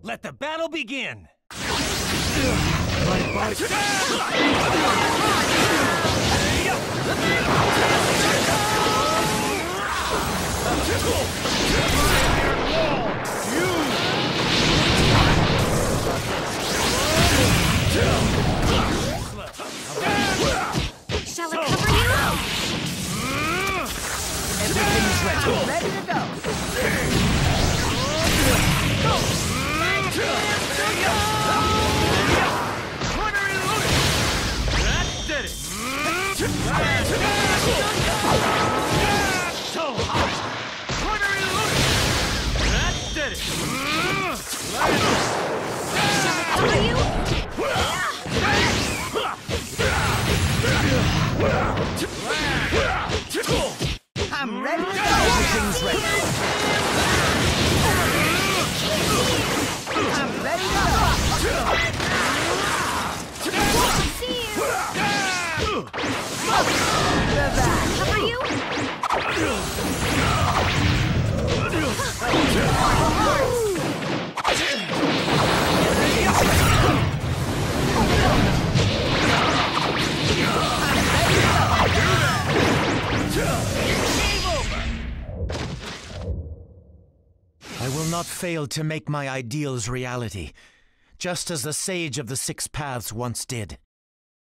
Let the battle begin! Shall I cover you? Everything's ready. Ready to go. That did it! That did it! Cover you? I'm ready to go. Everything's ready. I'm ready to go. See you. The back. Cover you? I will not fail to make my ideals reality, just as the Sage of the Six Paths once did.